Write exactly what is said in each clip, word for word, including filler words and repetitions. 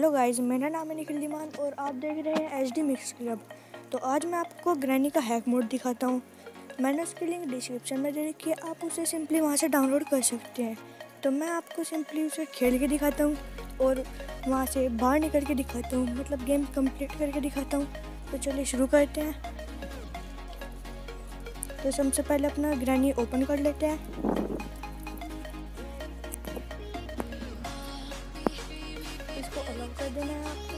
Hello guys, मेरा नाम है निखिल दीमान और आप देख रहे हैं एच डी मिक्स क्लब। तो आज मैं आपको ग्रैनी का हैक मोड दिखाता हूँ। मैंने उसकी लिंक डिस्क्रिप्शन में दे रखी है, आप उसे सिंपली वहाँ से डाउनलोड कर सकते हैं। तो मैं आपको सिंपली उसे खेल के दिखाता हूँ और वहाँ से बाहर निकल के दिखाता हूँ, मतलब गेम कंप्लीट करके दिखाता हूँ। तो चलिए शुरू करते हैं। तो सबसे पहले अपना ग्रैनी ओपन कर लेते हैं। इसको अलग कर देना है आपको।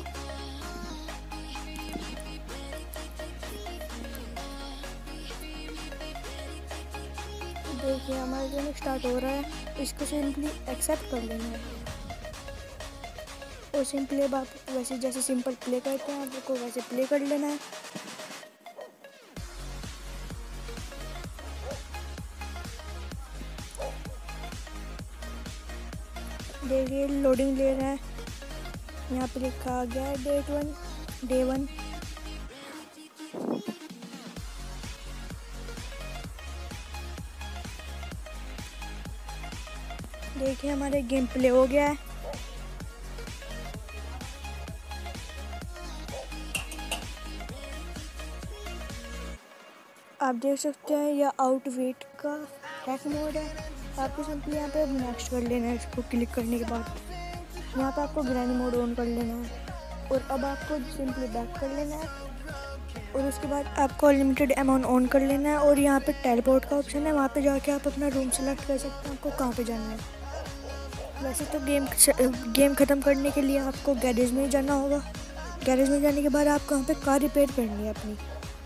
देखिए हमारा गेम स्टार्ट हो रहा है, इसको सिंपली एक्सेप्ट कर लेना है और सिंपली अब आप वैसे जैसे सिंपल प्ले करते हैं आपको वैसे प्ले कर लेना है। देखिए लोडिंग ले रहा है, यहाँ पे लिखा आ गया है डेट वन डे वन। देखिए हमारे गेम प्ले हो गया है। आप देख सकते हैं यह आउट वेट का हैक मोड है। आपको सिंपली यहाँ पे नेक्स्ट कर लेना है। इसको क्लिक करने के बाद यहाँ पे आपको ग्रैनी मोड ऑन कर लेना है और अब आपको सिंपली बैक कर लेना है और उसके बाद आपको अनलिमिटेड अमाउंट ऑन कर लेना है और यहाँ पे टेलीपोर्ट का ऑप्शन है, वहाँ पे जाके आप अपना रूम सेलेक्ट कर सकते हैं आपको कहाँ पे जाना है। वैसे तो गेम गेम ख़त्म करने के लिए आपको गैरेज में ही जाना होगा। गैरेज में जाने के बाद आपको यहाँ पे कार रिपेयर करनी है अपनी।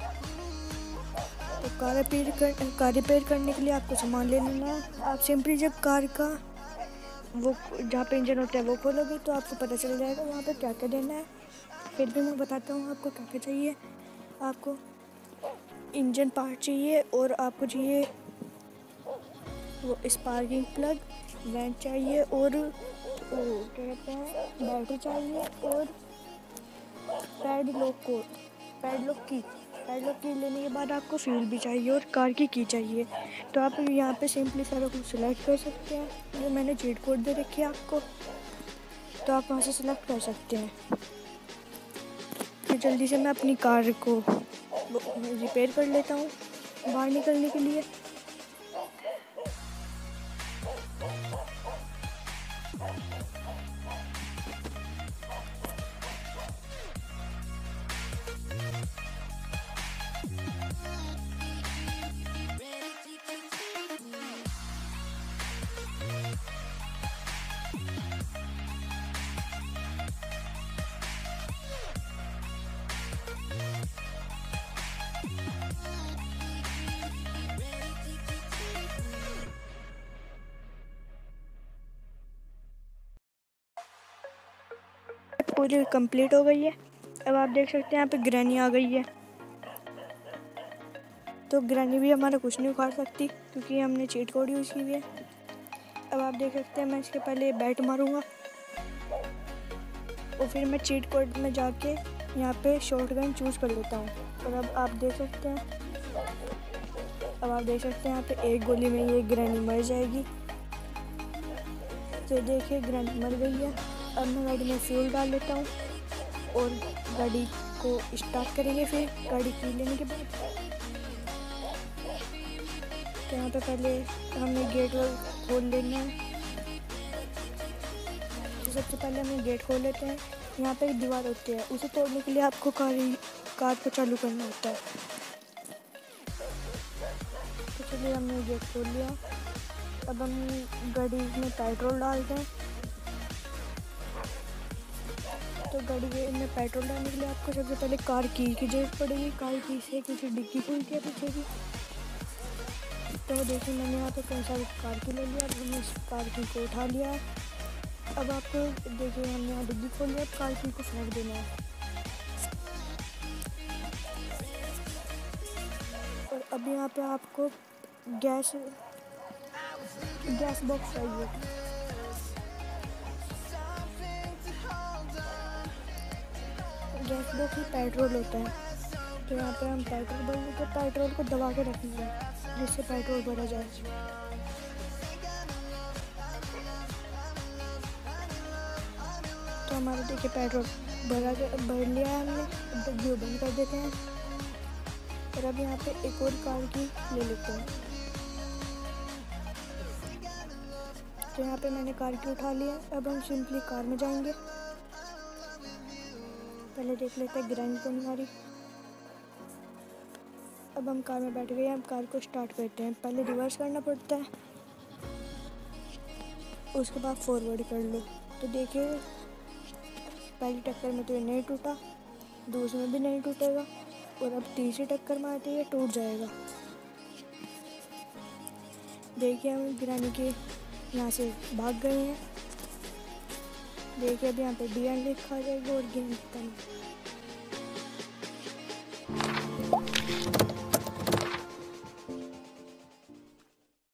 तो कार रिपेयर कर कार रिपेयर करने के लिए आपको सामान ले लेना है। आप सिंपली जब कार का वो जहाँ पे इंजन होता है वो खोलोगे तो आपको पता चल जाएगा वहाँ पे क्या क्या देना है। फिर भी मैं बताता हूँ आपको क्या क्या चाहिए। आपको इंजन पार्ट चाहिए और आपको चाहिए वो स्पार्किंग प्लग, वेंट चाहिए और वो क्या कहते हैं बैटरी चाहिए और पैडलॉक को पैडलॉक की पैडलॉक की लेने के बाद आपको फ्यूल भी चाहिए और कार की की चाहिए। तो आप यहाँ पे सिंपली सारा कुछ सिलेक्ट कर सकते हैं। जो मैंने चीट कोड दे रखी है आपको, तो आप वहाँ से सिलेक्ट कर सकते हैं। तो जल्दी से मैं अपनी कार को रिपेयर कर लेता हूँ बाहर निकलने के लिए। पूरी कंप्लीट हो गई है। अब आप देख सकते हैं यहाँ पे ग्रैनी आ गई है। तो ग्रैनी भी हमारा कुछ नहीं उखाड़ सकती क्योंकि हमने चीट कोड यूज़ की हुई है। अब आप देख सकते हैं मैं इसके पहले बैट मारूंगा और फिर मैं चीट कोड में जाके यहाँ पे शॉटगन चूज़ कर लेता हूँ। और अब आप देख सकते हैं अब आप देख सकते हैं यहाँ पे एक गोली में ये ग्रैनी मर जाएगी। तो देखिए ग्रैनी मर गई है। अब मैं गाड़ी में फ्यूल डाल लेता हूँ और गाड़ी को स्टार्ट करेंगे। फिर गाड़ी की लेने के बाद तो यहाँ पे पहले हमें गेट खोल लेना है। तो सबसे पहले हमें गेट खोल लेते हैं। यहाँ पे एक दीवार होती है, उसे तोड़ने के लिए आपको कार कार को चालू करना होता है। तो चलिए हमने गेट खोल लिया। अब हम गाड़ी में पेट्रोल डालते हैं। तो गाड़ी में पेट्रोल डालने के लिए आपको सबसे पहले कार की की जरूरत पड़ेगी। कार की से क्योंकि डिग्गी खुलती है पीछे की। तो देखिए मैंने यहाँ पे कौन सा कार की ले लिया। अब हमने इस कार की को उठा लिया है। अब आपको देखिए हमने यहाँ डिग्गी खोल लिया। कार की को फेंक देना है और अब यहाँ पे आपको गैस गैस बॉक्स चाहिए। गैस बॉक्स में पेट्रोल होता है। तो यहाँ पे हम पेट्रोल भरने के पेट्रोल को दबा के रखेंगे जिससे पेट्रोल भरा जाए। तो हमारा देखिए पेट्रोल भरा भर लिया है हमने। अब व्यू बंद कर देते हैं और अब यहाँ पे एक और कार की ले लेते हैं। तो यहाँ पे मैंने कार की उठा लिया। अब हम सिंपली कार में जाएंगे। पहले देख लेते हैं गिरानी तो नहीं आ रही। अब हम कार में बैठ गए हैं। अब कार को स्टार्ट करते हैं। पहले रिवर्स करना पड़ता है, उसके बाद फॉरवर्ड कर लो। तो देखिए पहली टक्कर में तो ये नहीं टूटा, दूसरे में भी नहीं टूटेगा और अब तीसरी टक्कर मारते ही टूट जाएगा। देखिए हम गिरानी के यहाँ से भाग गए हैं। देखिए अब यहाँ पे डी एन लिखा जाएगा और गेम खत्म।